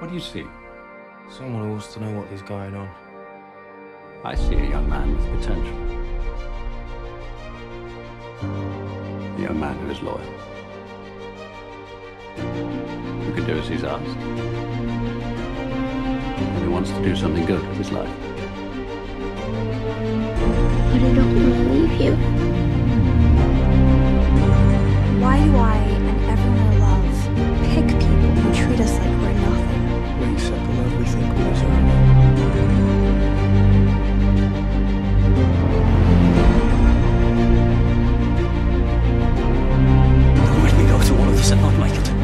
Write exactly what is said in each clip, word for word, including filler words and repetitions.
What do you see? Someone who wants to know what is going on. I see a young man with potential. A young man who is loyal. Who can do as he's asked. And who wants to do something good with his life. But I don't want to leave you. Why do I and everyone I love pick people who treat us like we're nothing? We accept the love we think we deserve. Let me go to all of this and not make it.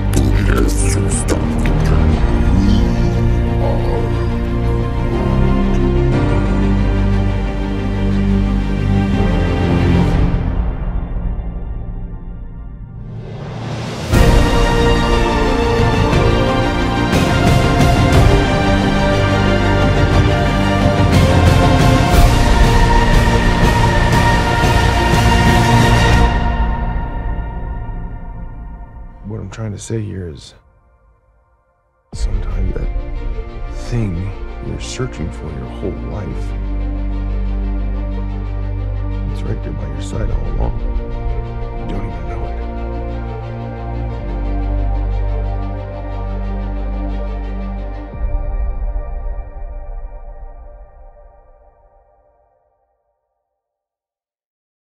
What I'm trying to say here is sometimes that thing you're searching for your whole life, it's right there by your side all along. You don't even